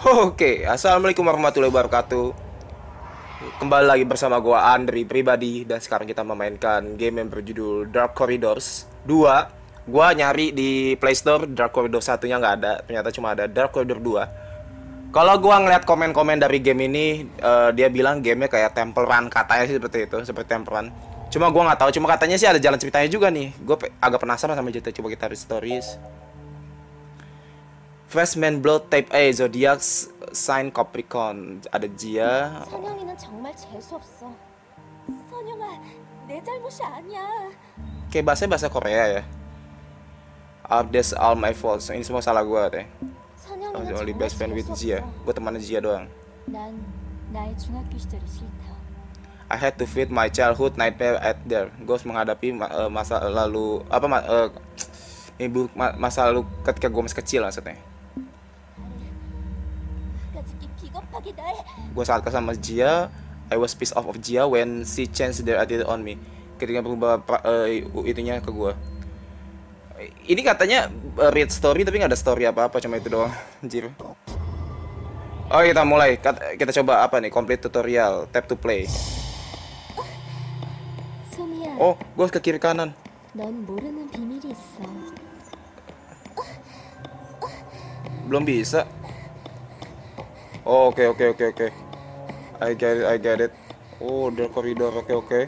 Oke, assalamualaikum warahmatullahi wabarakatuh. Kembali lagi bersama gua Andri pribadi dan sekarang kita memainkan game yang berjudul Dark Corridors 2. Gua nyari di Play Store Dark Corridors 1-nya nggak ada, ternyata cuma ada Dark Corridor 2. Kalau gua ngeliat komen-komen dari game ini, dia bilang gamenya kayak Temple Run, katanya sih seperti itu, seperti Temple Run. Cuma gua nggak tahu, cuma katanya sih ada jalan ceritanya juga nih. Agak penasaran sama cerita, coba kita read stories. Freshman Blood Type A Zodiac Sign Capricorn. Ada Jia. 선영이는 정말 재수 없어. 선영아, 내 잘못이 아니야. Kayak bahasa Korea ya. That's all my fault. Ini semua salah gue teh. I'm 선영이는 the only 정말 best friend with 재수 Jia. 없어. Gue temannya Jia doang. 난 나의 중학교 시절이 싫다. I had to feed my childhood nightmare at there. Gue harus menghadapi masa lalu masa lalu ketika gue masih kecil maksudnya. 끝까지 비겁하게 날. Gue saat sama Jia, I was pissed off of Jia when she changed their attitude on me. Ketika berubah itunya ke gue. Ini katanya read story tapi nggak ada story apa-apa, cuma itu doang. Anjir. Oh, kita mulai. Kita coba apa nih? Complete tutorial. Tap to play. 소미야, Oh, gue ke kiri kanan. 넌 모르는 비밀이 있어. Belum bisa. Oh, oke. I get it. Oh, the corridor. Oke.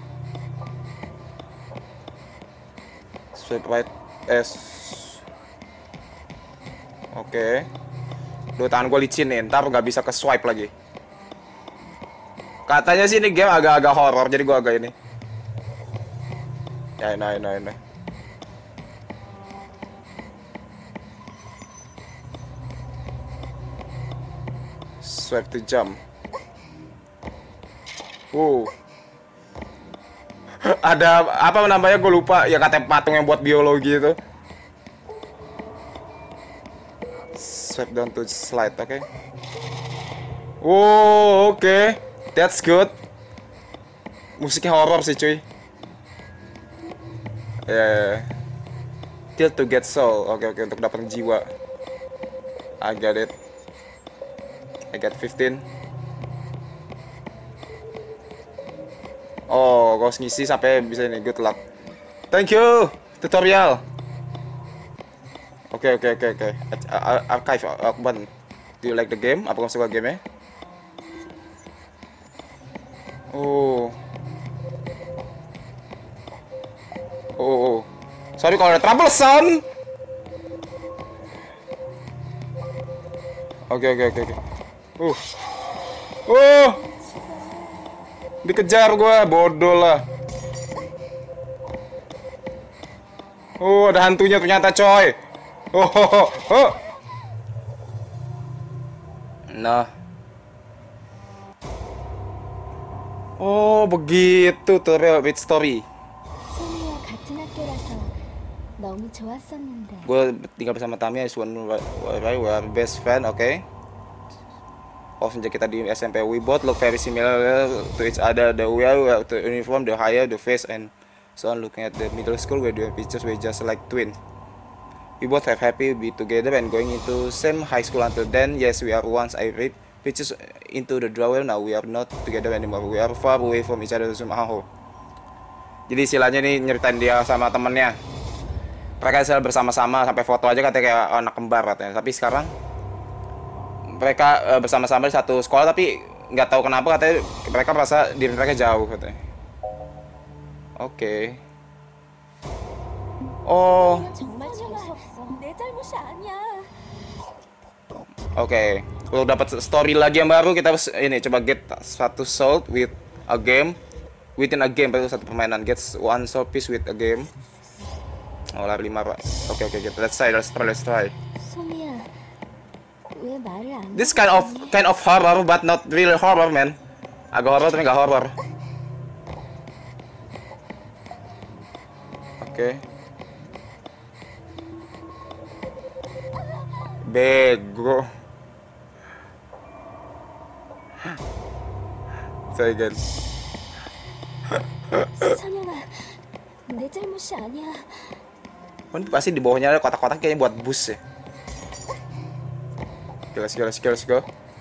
Swipe right S. Oke. Duh, tangan gue licin nih, ntar gak bisa ke swipe lagi. Katanya sih ini game agak-agak horror, jadi gue agak ini. Ya, ini. Swipe to jump. Ada apa namanya, gue lupa ya, katanya patung yang buat biologi itu. Swipe down to slide, oke. Oke. That's good. Musiknya horror sih cuy. Tilt to get soul. Oke, untuk dapat jiwa. I get it. I get 15. Oh, gue harus ngisi sampai bisa ini. Good luck. Thank you tutorial. Oke. Archive Akban. Do you like the game? Apa kamu suka game-nya? Oh. Sorry kalau ada troublesome. Oke. Dikejar gue, bodoh lah. Ada hantunya ternyata coy. Nah. Oh, begitu tutorial with story. 소미와 같은 학교라서 너무 좋았었는데. Gue tinggal bersama Tamiya, is one right, we are best friend, okay? Oh, sejak kita di SMP, we both look very similar to each other. The way we have the uniform, the hair, the face, and so on. Looking at the middle school, we do pictures, we just like twins. We both have happy be together and going into same high school until then. Yes, we are once I read pictures into the drawer. Now we are not together anymore. We are far away from each other somehow. Jadi istilahnya nih nyeritain dia sama temennya. Mereka selalu bersama-sama sampai foto aja katanya kayak anak kembar katanya. Tapi sekarang mereka bersama-sama di satu sekolah tapi nggak tahu kenapa katanya mereka merasa diri mereka jauh katanya. Oke. Oh. 정말 재수 없어. 내 잘못이 아니야. Oke. Kalau dapat story lagi yang baru, kita harus ini coba get satu soul with a game. Within a game, baru satu permainan. Get one soul piece with a game. Oh, lari 5 pak. Oke. Let's try. 소미야, 왜 말을 안 해? This kind of horror, but not really horror, man. Agak horror tapi nggak horror. Oke. Bego. Say again. 선영아, 내 잘못이 아니야. Ini pasti di bawahnya ada kotak-kotak kayaknya buat bus ya. Oke, let's go, let's go, let's go.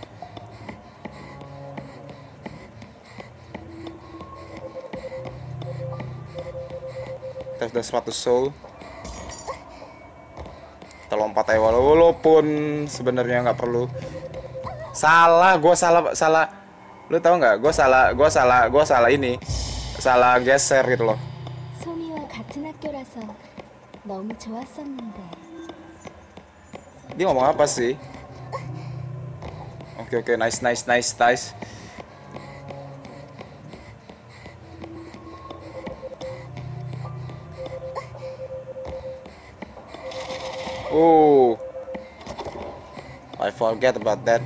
Kita sudah 100 soul. Kita lompat aja walaupun sebenarnya nggak perlu. Salah, gue salah. Lu tahu nggak? Gue salah ini. Salah geser gitu loh. 소미와 같은 학교라서 너무 좋았었는데. Dia ngomong apa sih? Oke, nice. Oh, I forget about that.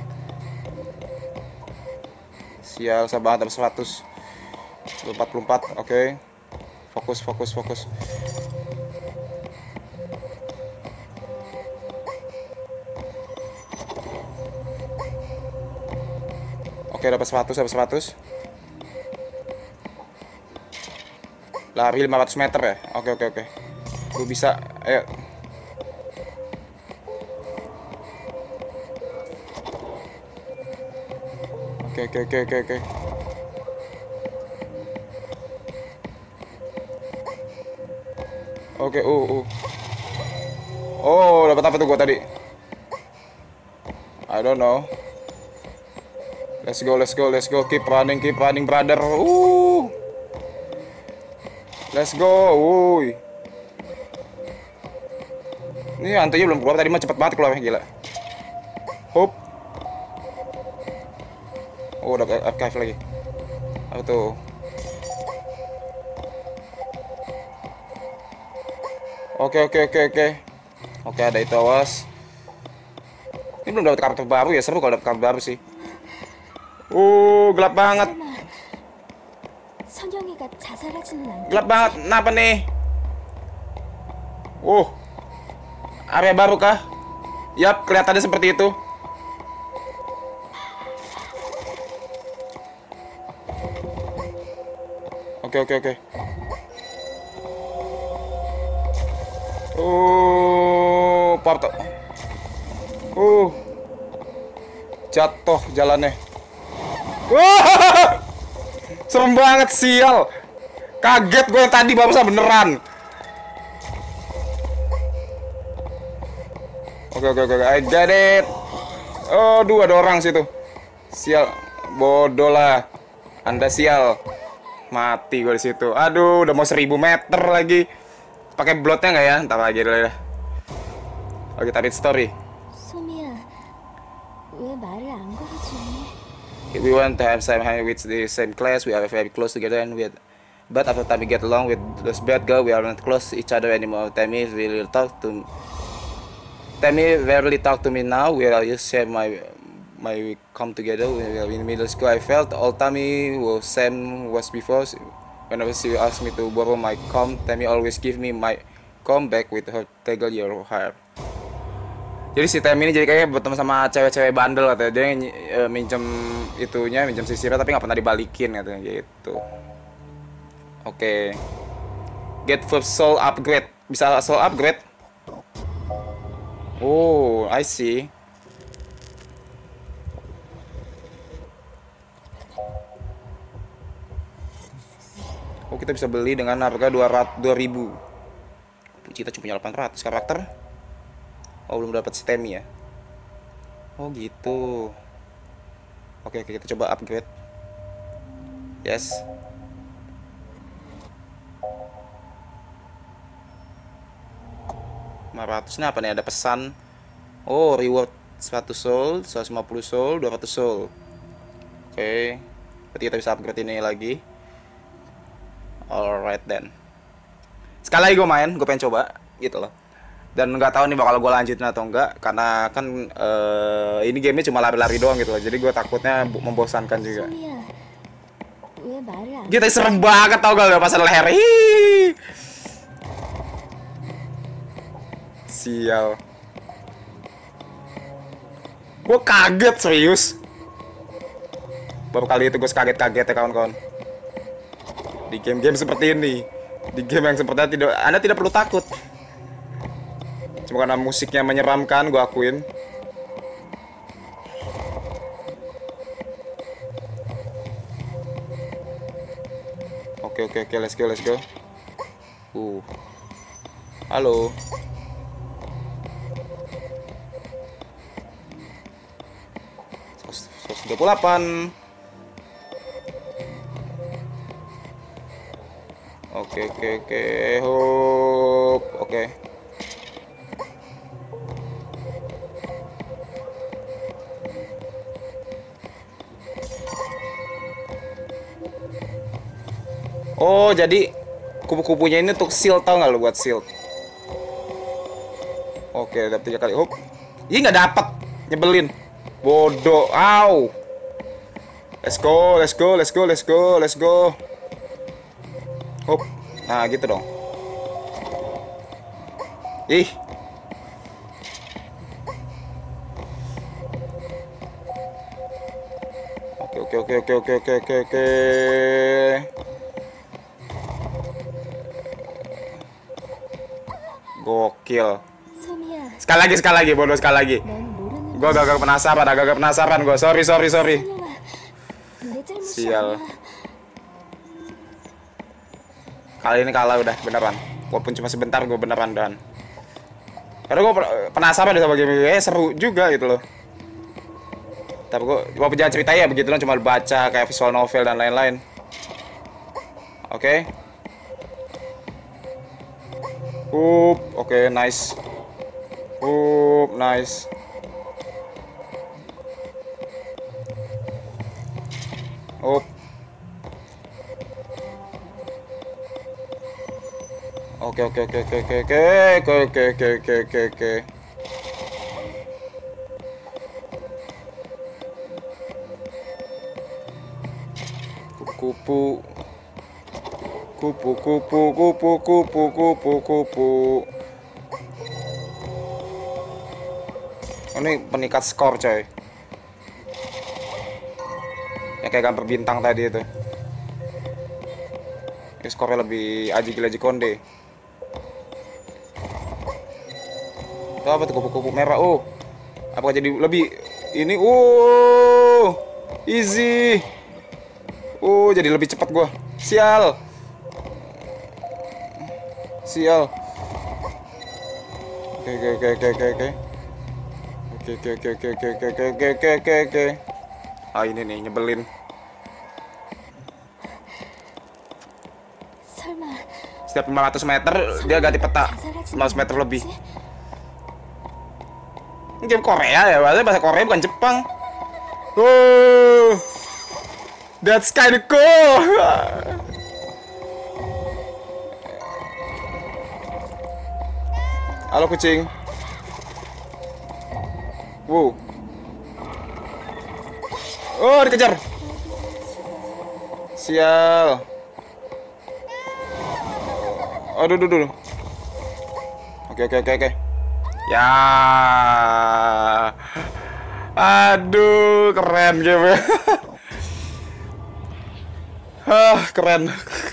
Sial, sabar banget, 100 44. Oke. Fokus. Oke, dapat 100. Lari 500 meter ya. Oke. Gue bisa. Ayo. Oke. Oke, Oh, dapat apa tuh gua tadi? I don't know. Let's go. Keep running, brother. Let's go. Wuih. Ini hantunya belum keluar, tadi mah cepet banget keluarnya, gila. Hop. Oh, udah archive lagi. Apa tuh? Oke. Oke, ada itu, awas. Ini belum dapat karakter baru ya, seru kalau dapat karakter baru sih. Gelap banget. 선영이가 자살하지는 않겠지? Gelap banget. Kenapa nih? Area baru kah? Yap, kelihatannya seperti itu. Oke. Portal. Jatuh jalannya. Serem banget, sial. Kaget gue yang tadi barusan beneran. Oke. I get it. Ada orang situ. Sial. Bodoh lah. Anda sial. Mati gue di situ. Aduh, udah mau 1000 meter lagi. Pakai blotnya nggak ya? Ntar lagi dulu ya. Oke, tarik story. 소미야, 왜 말을 안 걸어주니? We want to have some with the same class. We are very close together, but after time we get along with those bad girl, we are not close to each other anymore. Tammy rarely talk to me now. We are just share my come together. We are in middle school. I felt all Tammy was same was before. Whenever she asked me to borrow my comb, Tammy always give me my comb back with her tangle your hair. Jadi si Tammy ini jadi kayak bertemu sama cewek-cewek bandel katanya. Dia minjem sisirnya tapi nggak pernah dibalikin katanya gitu. Oke. Get first soul upgrade. Bisa soul upgrade? Oh, I see. Oh, kita bisa beli dengan harga 2.000. Kita cuma punya 800 karakter. Oh, belum dapat si Tammy ya. Oh, gitu. Oke, kita coba upgrade. Yes. Ini apa nih? Ada pesan. Oh, reward 100 soul, 150 soul, 200 soul. Oke. Berarti kita bisa upgrade ini lagi. Alright then. Sekali lagi gue main, gue pengen coba gitu loh. Dan nggak tahu nih bakal gue lanjutin atau enggak, karena kan ini gamenya cuma lari-lari doang gitu loh. Jadi gue takutnya membosankan juga. Kita serem banget tau gak pasal leher. Sial. Gue kaget serius. Baru kali itu gue kaget-kaget ya kawan-kawan. Di game-game seperti ini, di game yang seperti itu, Anda tidak perlu takut. Cuma karena musiknya menyeramkan, gue akuin. oke, let's go. Halo. Sos 38. Oke. Hop. Oke. Oh, jadi kupu-kupunya ini untuk shield, tau nggak lo, buat shield. Oke, dapat 3 kali. Hop. Ih, nggak dapat. Nyebelin. Bodoh. Au. Let's go. Hop. Nah, gitu dong. Ih. Oke. Gokil. Sekali lagi, bodoh sekali lagi. Gue agak penasaran gue. Sorry. Sial. Kali ini kalah udah beneran. Walaupun cuma sebentar, gue beneran dan. Karena gue penasaran deh sama game ini, seru juga gitu loh. Tapi gue walaupun jangan ceritanya ya begitu loh, cuma baca kayak visual novel dan lain-lain. Oke. Oke, nice. Nice. Oke. Kupu. Ini peningkat skor coy. Ya kayak gambar bintang tadi itu. Ini skornya lebih aji konde. Itu apa tuh, kupu-kupu merah? Oh, apakah jadi lebih ini? Easy. Jadi lebih cepat gua. Sial. Oke. Ah, ini nih nyebelin. Setiap 500 meter dia ganti peta. 500 meter lebih. Ini game Korea ya, bahasa Korea bukan Jepang. That's kinda cool. Halo kucing. Oh, dikejar. Sial. Aduh. Oke. Ya. Aduh, keren game. Keren.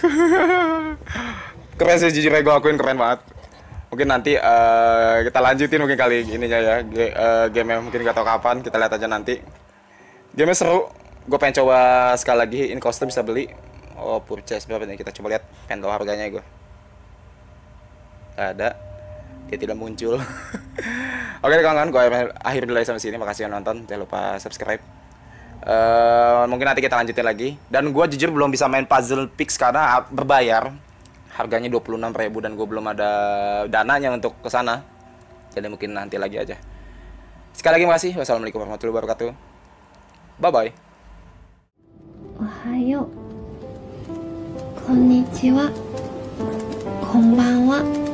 Keren sih, jujur gue akuin keren banget. Mungkin nanti kita lanjutin mungkin kali ininya ya. Game mungkin gak tau kapan, kita lihat aja nanti. Game seru. Gue pengen coba sekali lagi. In kostum bisa beli. Oh, purchase berapa nih? Kita coba lihat. Pengen tahu harganya gue. Gak ada. Dia tidak muncul. Oke kawan-kawan, gue akhir dulu sampai sini. Makasih yang nonton. Jangan lupa subscribe. Mungkin nanti kita lanjutin lagi. Dan gue jujur belum bisa main Puzzle Pix karena berbayar. Harganya 26.000 dan gue belum ada dananya untuk kesana. Jadi mungkin nanti lagi aja. Sekali lagi makasih. Wassalamualaikum warahmatullahi wabarakatuh. Bye bye. Ohayo. Konnichiwa. Konbanwa.